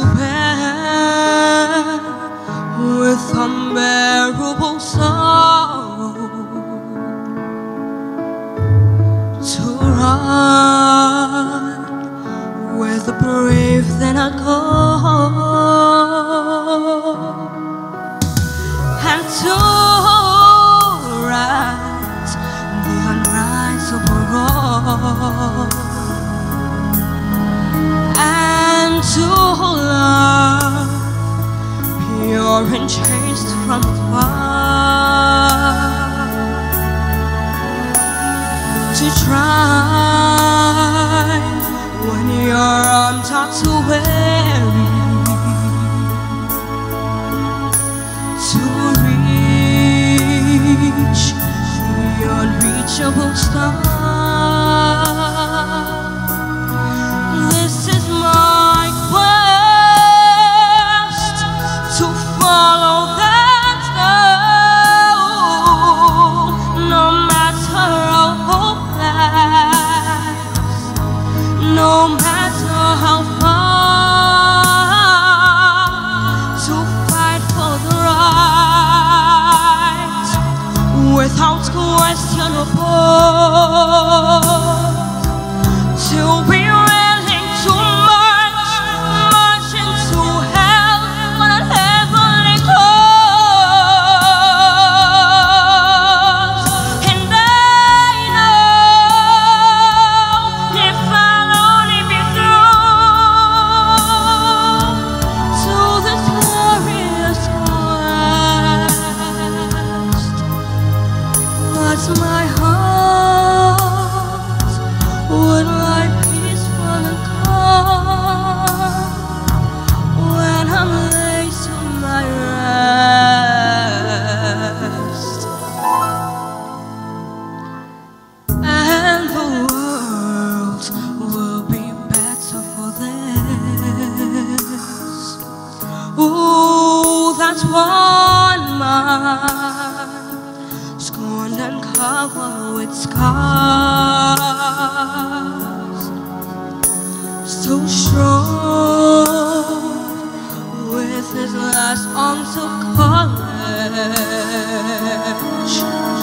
despair, with unbearable sorrow, to run with the brave then I go, and to right the unrightable wrong, and to love pure and chaste from far, to try when your arms are too weary, to reach the unreachable star. This is my quest, to follow that star, no matter how hopeless, no matter how far, to fight for the right without question or pause, to be willing to march into hell on a heavenly cause. And I know if I'll only be through to this glorious quest, but my heart would lie peaceful and calm when I'm laid to my rest, and the world will be better for this. Ooh, that's one man, scorned and covered with scars, so strong with his last ounce of courage.